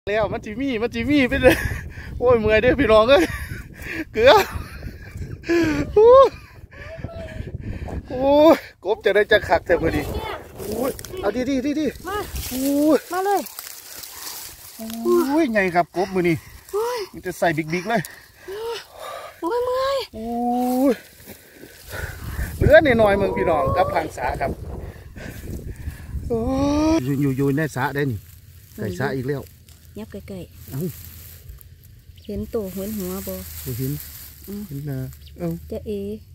แล้วมันจีมี่ไปเลยโอ้ยเมื่อยเด้อพี่น้องเอ้ยเกลือโอ้ยกบจะได้จะขักแต่พอดีโอ้ยเอาดีมาโอ้ยมาเลยโอ้ยไงครับกบมือนี่มันจะใส่บิ๊กเลยโอ้ยเมื่อยโอ้ยเหลือหน่อยมึงพี่น้องกับพังสาครับโอ้ยอยู่ในสาได้นี่ใส่สาอีกแล้วยับไกลๆเห็นโตเห็นหัวบ่เห็นนะจะเอ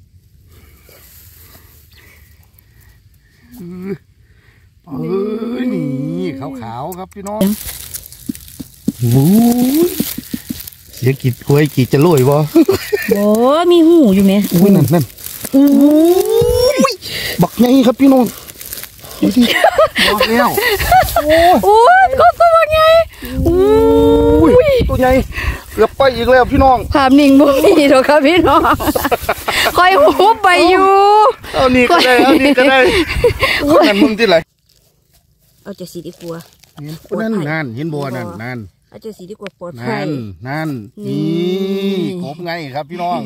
นี่ขาวครับพี่น้องโอ้ยเสียกีดกล้วยกีดจะลอยบ่โอ้มีหูอยู่ไหมอุ้ยนั่นโอ้ยบักใหญ่ครับพี่น้องบอกแล้วโอ้ยก็ตัวใหญ่โอ้ยตัวใหญ่เกือบไปอีกแล้วพี่น้องภาพนิ่งบ่มีหรอกครับพี่น้องคอยหูไปอยู่เอานี่ก็ได้นั่นมึงที่ไรเอาจะสีดีกว่านั่นเห็นบัวนั่นเอาจะสีดีกว่าปลอดภัยนั่นนี่กบไงครับพี่น้อง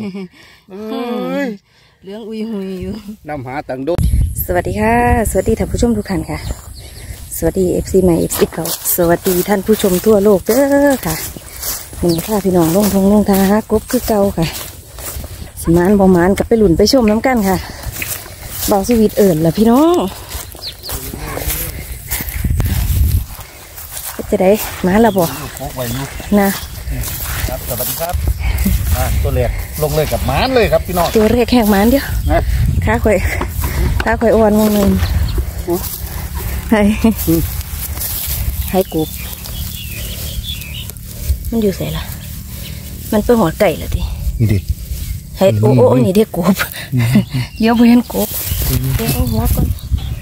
เรื่องอุยหุยอยู่นำหาตังโดสวัสดีค่ะสวัสดีท่านผู้ชมทุกท่านค่ะสวัสดี FC ใหม่ FC เก่าสวัสดีท่านผู้ชมทั่วโลกเด้อค่ะมันค่าพี่น้องลงทางหากบคือเก่าค่ะสมานบ่มานกับไปหลุนไปชมน้ำกันค่ะเบาสวีทเอิญล่ะพี่น้องจะได้มาละบ่นะครับสวัสดีครับตัวเล็กลงเลยกับมานเลยครับพี่น้องตัวเล็กแหกมานเดียวขาข่อยอ้วนงงเงินให้กบมันอยู่ใส่ละมันเป็นหัวไก่ละดินี่ดิให้โอ้นี่เด็กกบเยอะเพื่อนกบเดี๋ยวเอาหัวก่อน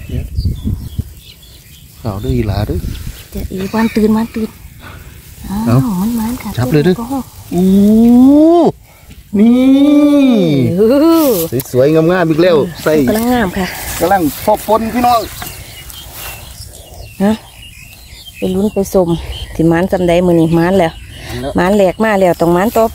เอาด้วยอีหลาด้วยจะอีวันตื่นอ้าวมันค่ะจับเลยด้วยอู้นี่สวยๆงามๆอีกแล้วใส่กำลังงามค่ะกำลังพอปนพี่น้องไปลุ้นไปสมที่มันจำได้มือนี่มันแล้วมันแหลกมาแล้วต้องมันต่อไป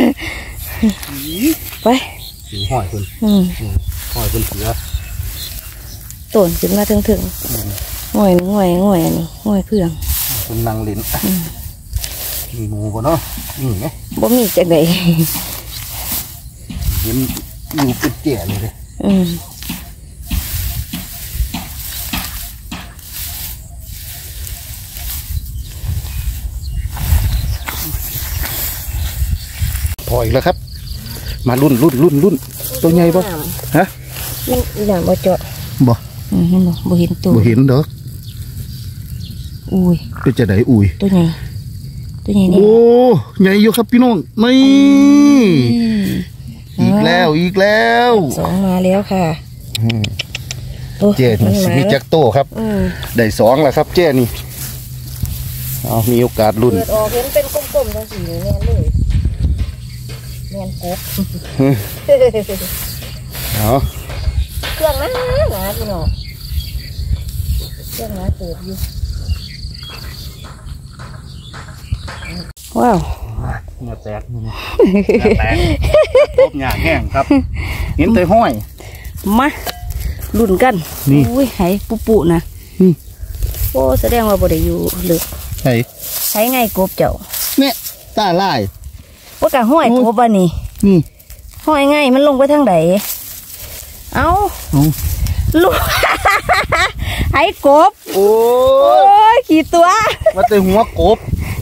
ไปห้อยคุณห้อยคุณเสือต้นขึ้นมาถึงง่อยอันนี้ง่อยเพื่องคุณนางลิ้นมีหมูก่อนเนาะนี่ไงบ่มีจากไหนเห็นอยู่เป็นเจ๋เลยพออีกแล้วครับมารุ่นตัวใหญ่ปะฮะนี่อย่างบ่เจาะบ่เห็นตัวบ่เห็นเด้ออุ้ยเป็นจะได้อุ้ยตัวใหญ่โอ้ใหญ่อยู่ครับพี่น้องนี่อีกแล้วสองมาแล้วค่ะเจ๊มีแจ็คโต้ครับได้สองแล้วครับเจ๊นี่เอามีโอกาสรุ่นเปิดออกเห็นเป็นกลมๆทั้งสี่แน่เลยแน่นกบเอาเครื่องนะพี่น้องเครื่องนะเติบอยู่ว้าวเงาแตกครบหยาแห้งครับเห็นเตยห้อยมาลุ้นกันอุ้ยไหปุนะโอ้แสดงว่าบ่ได้อยู่ลึกใช้ไงกบเจ้าเนี่ยตาลายว่ากะห้อยกบอันนี้ห้อยไงมันลงไปทางไหนเอาลูกไหกบโอ้ยขี่ตัวมาเตยหัวกบ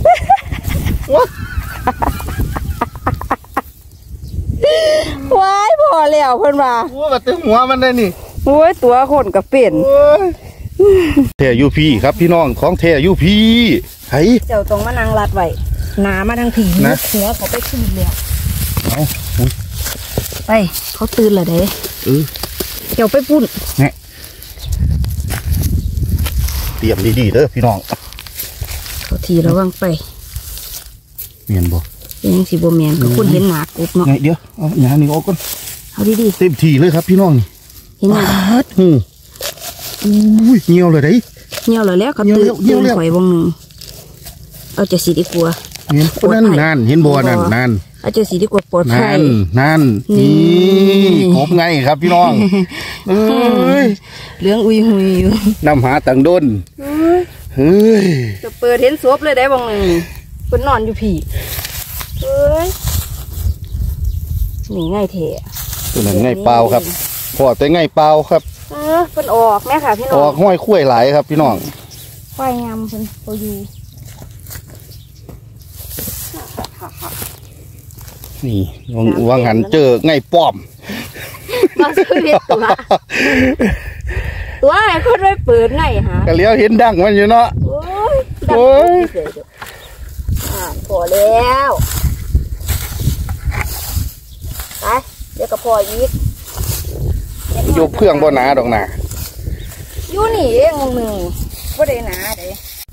ว้ายพอแล้วเพิ่นว่าโอ้มาเตยหัวมันได้นี่โอ้ยตัวคนกับเป็นแท่ยูพีครับพี่น้องของแท่ยูพีไห้เจ้าตรงมานั่งรัดไว้หนามาทางผีนะหัวเขาไปตื่นแล้วไปเขาตื่นเลยเด้เจ้าไปปุ้นเนี่ยเตรียมดีๆเด้อพี่น้องเขาทีระวังไปเมียนบ่ยังสีโบเมียนก็คุณเห็นหนากบเนาะเดี๋ยวเอาหนานี่ออกก่อนเอาดีเต็มทีเลยครับพี่น้องนี่เห็นไหมอุ้ยเงียวเลยได้เงียวเลยแล้วครับตื่นข่อยวงหนึ่งเอาจะสีดีกว่าเห็นคนนั้นนั่นเห็นบัวนั่นเอาจะสีดีกว่าปลอดภัยนั่นนี่กบไงครับพี่น้องเอ้ยเรื่องอุยหุยอยู่นำหาตังด้นเฮ้ยจะเปิดเห็นซบเลยได้บ้างหนึ่งคนนอนอยู่ผีเฮ้ยนี่ง่ายเถะตัวนั้นง่ายเปล่าครับพอแต่ง่ายเปล่าครับเพิ่นออกแม่ค่ะพี่น้องออกห้อยคุ้ยหลายครับพี่น้องควายงามเพิ่นโตอยู่นี่วางหันเจอง่ายป้อมมาซื้อเห็ดตัวไอ้คนไม่เปิดไงฮะก็เลี้ยวเห็นดังมันอยู่เนาะโอ้ยพอแล้วไปเดี๋ยวก็พออีกยกเครื่องบ่หนาดอกหนาอยู่นี่เองหนึ่งบ่ได้หนาเด้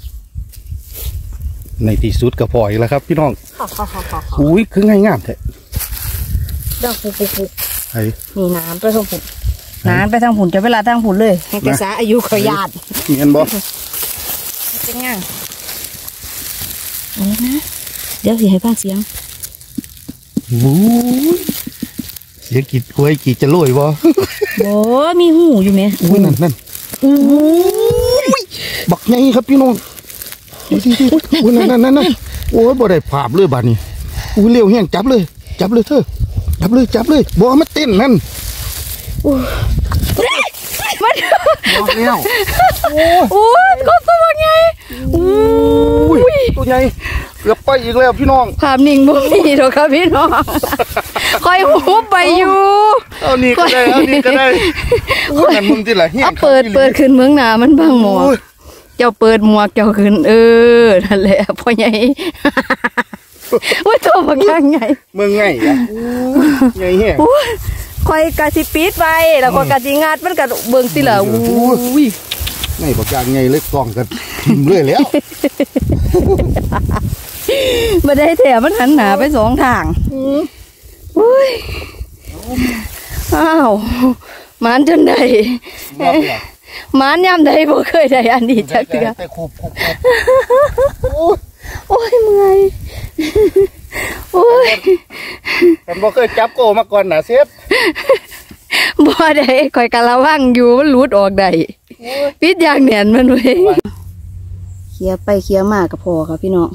ในที่สุดก็พออีกแล้วครับพี่น้องอุ้ยคือง่ายงามแท้ดังปุกไอ้นี่น้ำไปทางผุนน้ำไปทางผุนจะเวลาทางผุนเลยให้กระสาอายุขยาดเห็นบ่เป็นไงเอานะเดี๋ยวสิให้ฟังเสียงเสียงกีดกล้วยกีดจะลอยบ่โอ้มีหูอยู่ไหมอุ้ยนั่นบักไงครับพี่น้องอุ้ยนั่นโอ้ยบ่ได้ภาพเลยบาดนี้อุ้ยเลี้ยวแห้งจับเลยเธอจับเลยบ่มาเต้นนั่นมันแล้วโอ้ยก็ตัวใหญ่ตัวใหญ่เกือบไปอีกแล้วพี่น้องภาพนิ่งบ่มีหรอกครับพี่น้องคอยหูไปอยู่เอานี่ก็ได้นั่นมึงที่ไหนเฮี้ยเปิดขึ้นเมืองหนามันบางหมวกเจ้าเปิดหมวกเจ้าขึ้นนั่นแหละพ่อใหญ่ว่าตัวบางอย่างไงมึงไงไงเฮี้ยคอยกะสิปีดไปแล้วก็กะสิงัดมันกะเบิ่งสิล่ะอุ้ยไงบางอย่างไงเล็กกล่องกันทิ่มเลยแล้วมาได้แถมมันหันหนาไป2 ทางอุ้ยอ้าวมันจนได้มันย่ำได้บ่เคยได้อันนี้จักเทื่อโอ้ยเมื่อยโอ้ยฉันบ่เคยจับโกมาก่อนนะเซฟบ่ได้คอยกะระวังอยู่มันหลุดออกได้ปิดอย่างแน่นมันเว้ยเคลียไปเคลียมาก็พอค่ะพี่น้อง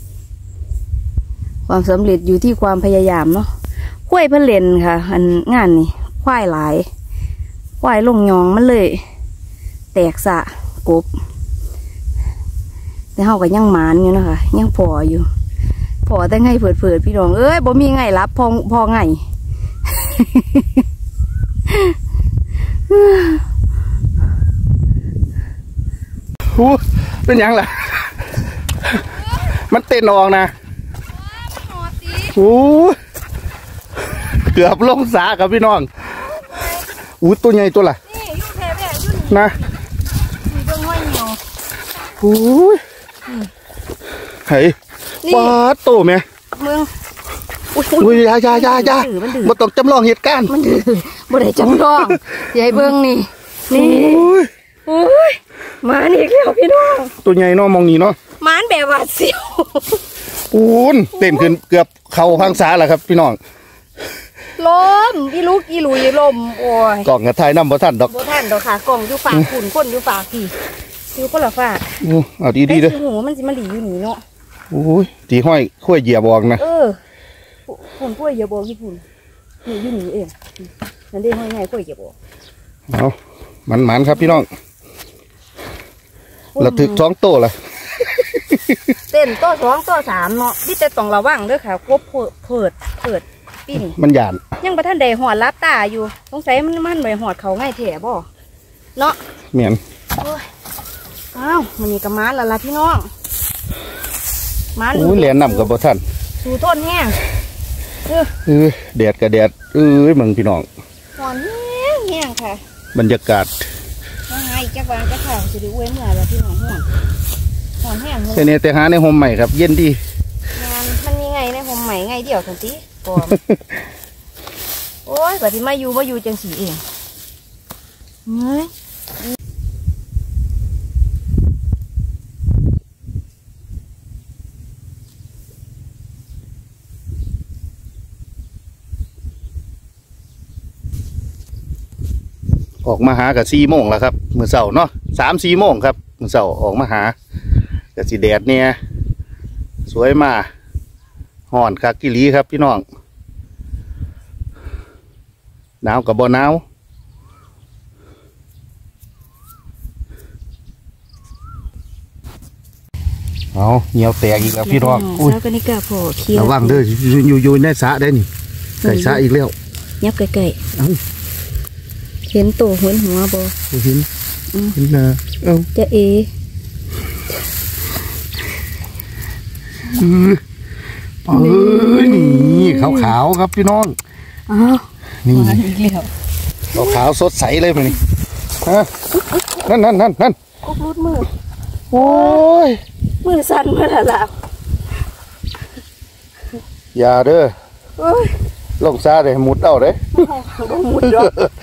ความสำเร็จอยู่ที่ความพยายามเนาะควายเพิ่นเล่นค่ะอันงานนี่ควายหลายควายลงยองมันเลยแตกสะกบแต่เฮาก็ยังหมานอยู่นะคะยังพออยู่พอแต่ไงเผิดพี่น้องเอ้ยบ่มีไงรับพอไงเป็นยังล่ะมันเต้นออกนะเกือบลงสากับพี่น้องตัวใหญ่ตัวละนะเฮ้ยปลาโตไหมมึงอุ้ยยาบ่ต้องจำลองเหตุการณ์มันบ่ได้จำลองใหญ่เบิ้งนี่มาอีกแล้วพี่น้องตัวใหญ่เนาะมองนี่เนาะมานแบบว่าเสียวเต้นขึ้นเกือบเข่าพังษาแล้วครับพี่น้องลมอีลุยลมโอ้ยกล่องกระทายน้ำบ่ทันดอกค่ะกล่องอยู่ฝากขุนก้นอยู่ฝากพี่อยู่ก็ละฝากเอาดีเด้อหูมันสิมาหลีอยู่นี่เนาะโอ้ยตีห้อยขั้วเหยียบบอกนะผุนขั้วเหยียบบอกญี่ปุ่นอยู่นี่เองนั่นได้ห้อยไงขั้วเหยียบบอกเอามันครับพี่น้องระทึก2 โตละเต้นโต2 โต 3เนาะพี่แต่ต้องระวังด้วยค่ะกบเผิดปีนี่มันหยาดยังประท่านใดหอดรับตาอยู่สงสัยมันใบหอดเขาง่ายแถบ่เนาะเหมียนอ้าวมันมีกระมานละล่ะพี่น้องมันเหรียญนำกับบ่ท่านสูต้นแห้งแดดกับแดดมึงพี่น้องหอนแห้งค่ะบรรยากาศยังไงจักวางจักข่าวจะดูเว้นเมื่อแล้วพี่น้องหอนแห้งแต่หาในโฮมใหม่ครับเย็นดีมันมีไงในโฮมใหม่ไงเดี่ยวสันติปอมโอ้ยแบบที่มาอยู่จังสีเองเฮ้ยออกมาหากับ4 โมงแล้วครับมื้อเช้าเนาะ3-4 โมงครับมื้อเช้าออกมาหากับสีแดดเนี่ยสวยมาห่อนคักกิลีครับพี่น้องหนาวกับบ่หนาวเอาเหนียวแตกอีกแล้วพี่น้องแล้วก็นี่กะพอเคี้ยวระวังเด้ออยู่ในสระได้นี่ไก่สระอีกแล้วยับไก่เห็นตัวเห็นหัวบ่เห็นนะจะเอนี่ขาวๆครับพี่น้องนี่ขาวสดใสเลยมันนี่นั่นกุ๊กรูดมือโอ้ยมือสั่นเมื่อไหร่ล่ะอย่าเด้อลงซาเลยมุดเอาเลยมุดด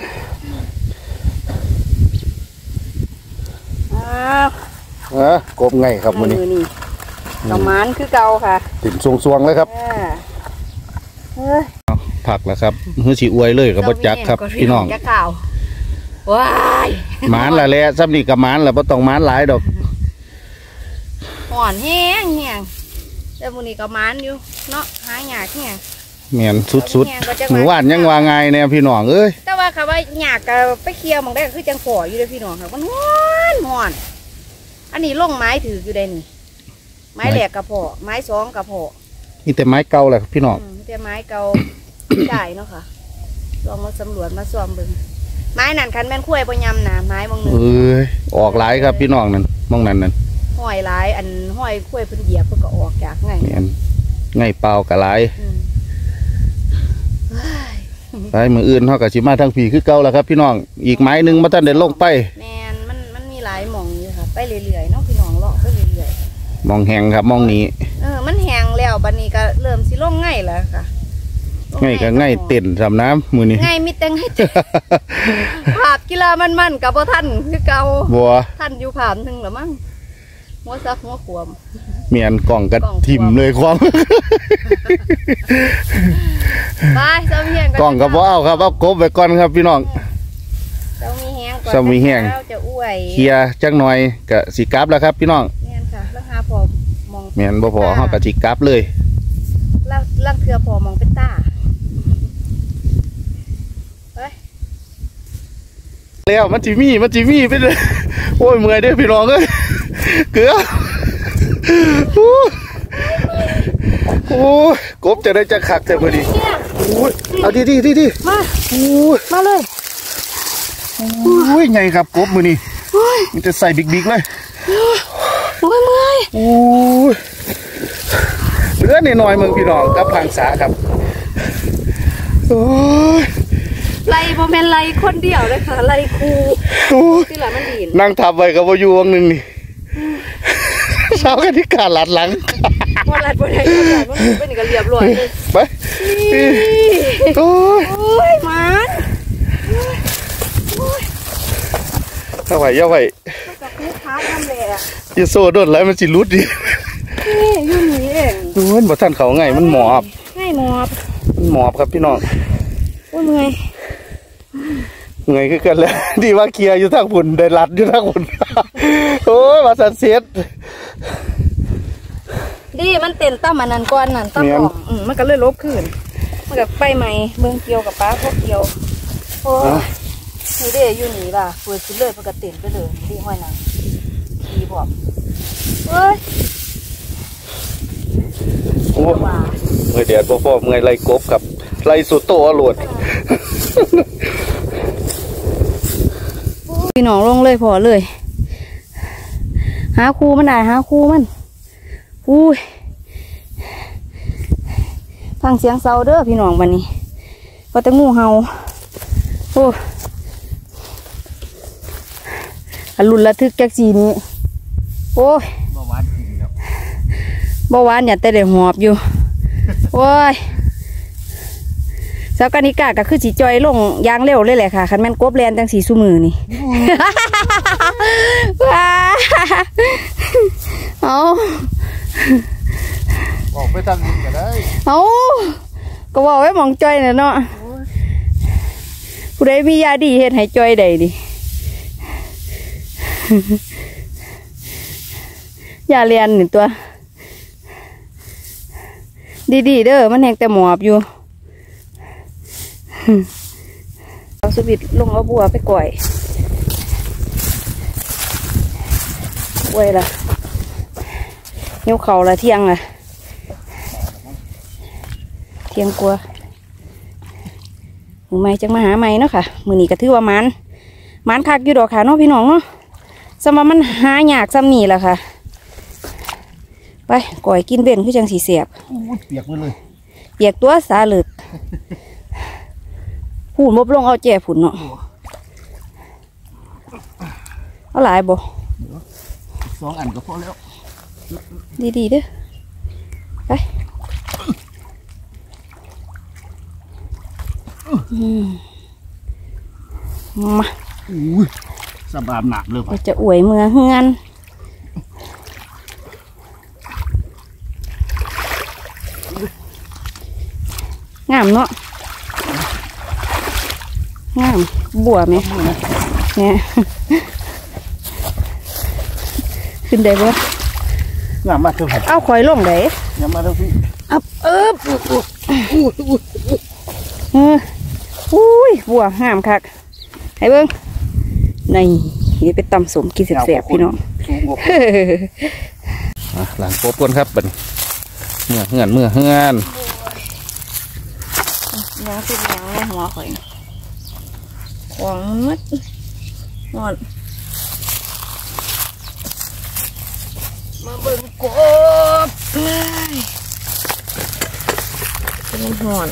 อกกบไงครับมันนี่กระมานคือเก่าค่ะติ่มสวงๆเลยครับผักแล้วครับเฮือสีอวยเลยกับบดจักครับพี่น้องว้ายหมานละแหละซ้ำนี่กับหมานละบ่ต้องหมานหลายดอกห่อนแห้งแต่มื้อนี้ก็หมานอยู่เนาะหายากแห้งเหมียนสุดๆหมู่บ้านยังว่าไงเนี่ยพี่น้องเอ้ยแต่ว่าค่ะว่าหยากก็ไปเคี่ยวมันได้คือจังฝ่ออยู่เลยพี่น้องค่ะมันห่อนอันนี้ลงไม้ถืออยู่ได้นี่ไม้แหลกกระเพาะไม้2กระเพาะนี่แต่ไม้เก่าแหละพี่น้องแต่ไม้เก่าได้เนาะค่ะลองมาสำรวจมาซ้อมเบิ่งไม้นั่นคันแม่นคุ้ยบ่ยำนะไม้มองนึงออกหลายครับพี่น้องนั่นมองนั่นห้อยหลายอันห้อยคุ้ยเพิ่นเหยียบเพิ่นก็ออกจากไงไงเปล่ากับหลายไปมืออื่นเท่ากับชิมาทางผีคือเก่าแล้วครับพี่น้องอีกไม้นึงมาท่านเดินลงไปแมนมันมีหลายมองอยู่ค่ะไปเรื่อยๆเนาะพี่น้องเลาะไปเรื่อยๆมองแหงครับมองนี้มันแหงแล้วบัดนี้ก็เริ่มสิลงง่ายแล้วค่ะง่ายก็ง่ายเต้นสำน้ำมือนี้ง่ายมิแต่ง่ายภาพกีฬามันกับพ่อท่านคือเก่าบัวท่านอยู่ผ่านถึงหรือมั้งหัวซักหัวขวมเมียนกล่องกระถิ่มเลยความไปเจ้ามีแห้งกล่องกระเพาะครับเอากบไปก่อนครับพี่น้องเจ้ามีแห้งก่อนเจ้ามีแห้งจะอ้วยเคลียจังหน่อยกับสีกราฟแล้วครับพี่น้องเมียนค่ะแล้วหาพอมองเมียนบ่พอห้ากับสีกราฟเลยลังเถื่อพอมองเป็นตาแล้วมันจีมี่ไปเลยโอ้ยเมื่อยด้วยพี่น้องเอ้ยเกลือโอ้ยกบจะได้จะขักแต่พอดีโอ้ยเอาดีมาเลยโอ้ยไงครับกบมือนี่มันจะใส่บิ๊กเลยโอ้ยเมื่อยโอ้ยเหลือหน่อยมึงพี่น้องกับพังษาครับโอ้ยไล่โมเมนไล่คนเดียวเลยค่ะไล่คูที่หลังมันดีนั่งทับไว้กับวายูวังหนึ่งนี่เช้ากันที่การลัดหลังว่าลัดบนไหนมันเป็นกันเรียบร้อยเลยไปโอ้ยมันเท่าไหร่ย่าไหวอย่าโซ่โดนแล้วมันจิรุดดิอยู่นี่เองดูมันบ่ท่านเขาไงมันหมอบหมอบครับพี่น้องโอ้ยเมื่อยคือกันแล้วดีว่าเคลียร์อยู่ทางฝุ่นได้รัดอยู่ทางฝุ่นโอ้ยมาสันเสียดดีมันเต้นตั้มมันนั่นก้อนนั่นตั้มออกมันก็เลยลบขึ้นมันกับไปใหม่เบิ่งเกี่ยวกับป้าพวกเกี่ยวโอ้ยนี่เด้อยู่นี่ล่ะเปิดขึ้นเลยมันก็เต้นไปเลยดีห้อยนางขี่บอกเฮ้ยโอ้เมื่อเดือดพอเมื่อไรกบกับไรสุดโตอรวดพี่น้องลงเลยพอเลยหาคูมันได้หาคูมันอุ้ยฟังเสียงเสาเด้อพี่น้องวันนี้ก็แต่งูเห่าโอ้อรุณระทึกแก๊กซีนี้โอ้ยเบาหวานอย่าแต่เดี๋ยวหอบอยู่โอ้ยสาวกานิกาก็คือสีจอยลงยางเร็วเลยแหละค่ะคันแม่นกบแลนจังสีสู้มือนี่ว้าเอาบอกไปทางนี้ก็ได้เอาก็บอกไว้มองจอยเนาะผู้ใดมียาดีเฮ็ดให้จอยได้ดิยาเรียนนี่ตัวดีๆเด้อมันแหงแต่หมอบอยู่เอาสวิตลงเอาบัวไปก่อยไว้ละนิ้วเข่าละเที่ยงละเที่ยงกลัวมือใหม่จังมาหาใหม่เนาะค่ะมือนี้ก็ถือว่ามันคักอยู่ดอกค่ะเนาะพี่น้องเนาะสำหรับมันหายากซ้ำนี่แหละค่ะไปก่อยกินเบ็นคือจังสีเสียบเปียกหมดเลยเปียกตัวสาหลึกผูนมบลงเอาแจ่ผุนเนาะเอาหลายบ่ 2 อันก็พอแล้วดีๆเด้อไปมาสบายหนักเลยจะอวยเมือเฮือนงามเนาะงามบัวไหมเนี่ยขึ้นได้บ่งามมากเท่าไหร่เอาข่อยลงได้งามมากเท่าพี่อุ้ยบัวงามคักให้เบิ้งนี่เป็นตำสมกินแสบๆพี่น้องหลังโป๊บก้นครับบัดเมื่อเฮือนน้ำขึ้นน้ำในหัวข่อยของมัดนอนมาเบิ่งกบเป็นหอน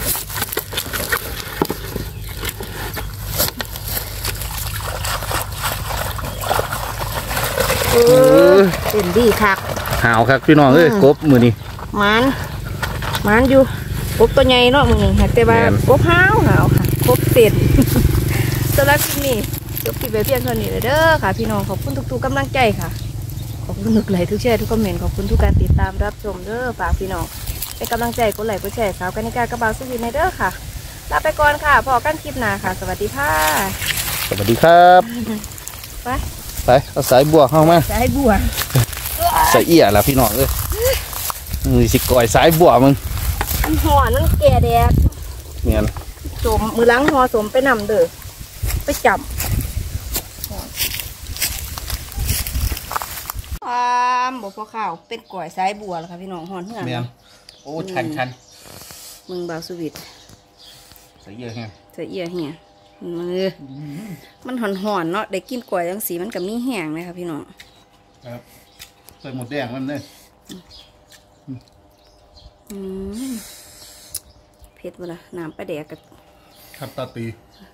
เป็นดีคักหาวครับพี่น้องกบมือนี่มันอยู่กบตัวใหญ่เนาะมือนี่แต่ว่ากบหาวค่ะกบเป็ดสำหรับคลิปนี้จบคลิปไปเพียงเท่านี้เลยเด้อค่ะพี่น้องขอบคุณทุกกำลังใจค่ะขอบคุณทุกไลค์ทุกแชร์ทุกคอมเมนต์ขอบคุณทุกการติดตามรับชมเด้อฝากพี่น้องเป็นกำลังใจกดไลค์กดแชร์สาวกันิกากระเป๋าสุวินในเด้อค่ะลาไปก่อนค่ะพอกันคลิปหน้าค่ะสวัสดีค่ะสวัสดีครับไปเอาสายบัวเข้ามาสายบัวใส่เอี่ยแล้วพี่น้องมือสิก่อยสายบัวมึงห่อนั่นแก่แดดเนี่ยสมมือล้างห่อสมไปนำเด้อไปจับบอกพอข้าวเป็นก่อยสายบัวแล้วค่ะพี่น้องห่อนเหื่อนโอ้ชันมึงบาวสวิตใส่เอี่ยเฮียมือมันห่อนเนาะได้กินก่อยทั้งสีมันกับมีแห้งเลยค่ะพี่น้องครับใส่หมดแดงมันเลยเผ็ดเวลาน้ำปลาแดกกับขับตาตี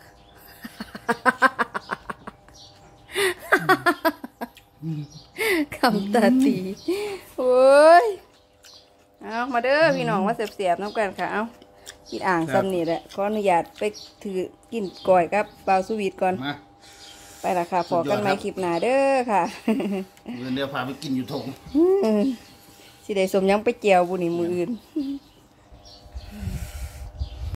คำตาตีโอ้ยเอามาเด้อพี่น้องมาเสียบๆน้ำกันค่ะเอากินอ่างซ้ำนี่แหละขออนุญาตไปถือกินก่อยกับเปล่าสวีทก่อนไปละค่ะพอกันไหมคลิปหน้าเด้อค่ะเดี๋ยวพาไปกินอยู่ทงสิได้สมยังไปเจียวบุญนี่มืออื่น